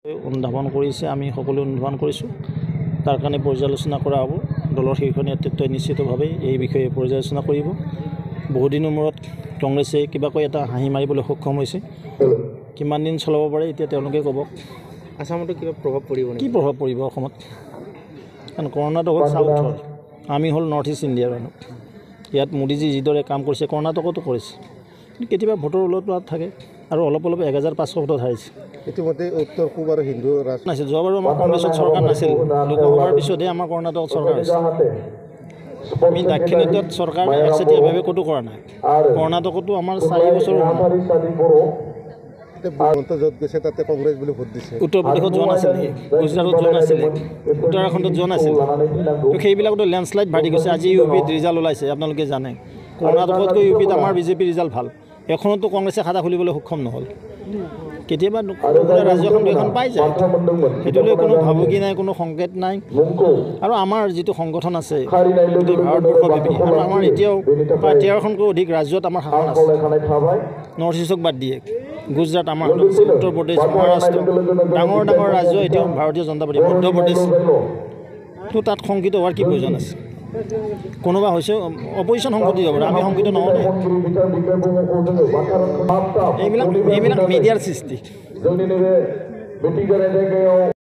অনুধাৱন কৰিছে, আমি সকলোৱে অনুধাৱন কৰিছোঁ। তাৰ কাৰণে পৰ্যালোচনা কৰা হ'ব। দলৰ শীৰ্ষ নেতৃত্বই নিশ্চিতভাৱে এই বিষয়ে পৰ্যালোচনা কৰিব। বহুদিনৰ মূৰত কংগ্ৰেছে কিবাকৈ এটা হাঁহি মাৰিবলৈ সক্ষম হৈছে। কিমান দিন চলাব পাৰে এতিয়া তেওঁলোকে ক'ব। আসামতো কিবা প্ৰভাৱ পৰিব নেকি? কি প্ৰভাৱ পৰিব অসমত? কাৰণ কৰ্ণাটকত চাউথৰ, আমি হ'ল নৰ্থ ইষ্ট ইণ্ডিয়াৰ মানুহ। ইয়াত মোদীজী যিদৰে কাম কৰিছে কৰ্ণাটকতো কৰিছে। কেতিয়াবা ভোটৰ ওলট থাকে আৰু অলপ 1500 ভোটত হাৰিছে। ইতিমধ্যে উত্তৰ পূব আৰু হিন্দু নাছিল। যোৱাবাৰো আমাৰ কংগ্ৰেছত চৰকাৰ নাছিল। লোকসভাৰ পিছতহে আমাৰ কৰ্ণাটকত চৰকাৰ হৈছে। আমি দাক্ষিণাত্যত চৰকাৰ একচেটিয়াভাৱে ক'তো কৰা নাই। কৰ্ণাটকতো আমাৰ 4 বছৰ য'ত গৈছে তাতে কংগ্ৰেছ বুলি ভোট দিছে। উত্তৰ প্ৰদেশত যোৱা নাছিল নেকি? গুজৰাটত যোৱা নাছিলে, উত্তৰাখণ্ডত যোৱা নাছিল। তো সেইবিলাকতো লেণ্ডশ্লাইড বাঢ়ি গৈছে। আজি ইউপিত ৰিজাল্ট ওলাইছে, আপোনালোকে জানে। কৰ্ণাটকতকৈ ইউপিত আমাৰ বিজেপিৰ ৰিজাল্ট ভাল। এখনতো কংগ্ৰেছে খাতা খুলিবলৈ সক্ষম নহ'ল। কেতিয়াবা ৰাজ্যখন দুখন পাই যায়, সেইটোলৈ কোনো ভাবুকি নাই, কোনো সংকেত নাই। আৰু আমাৰ যিটো সংগঠন আছে ভাৰতবৰ্ষব্যাপী, আৰু আমাৰ এতিয়াও প্ৰায় 13খনকৈ অধিক ৰাজ্যত আমাৰ শাসন আছে। নৰ্থ ইষ্টক বাদ দিয়ে গুজৰাট আমাৰ, উত্তৰ প্ৰদেশ, মহাৰাষ্ট্ৰ, ডাঙৰ ডাঙৰ ৰাজ্য এতিয়াও ভাৰতীয় জনতা পাৰ্টি, মধ্যপ্ৰদেশ। তো তাত শংকিত হোৱাৰ কি প্ৰয়োজন আছে? কোনোবা হৈছে অপজিশ্যন সংগঠিত হ'ব, আমি সংগঠিত নহওঁ। এইবিলাক মিডিয়াৰ সৃষ্টি।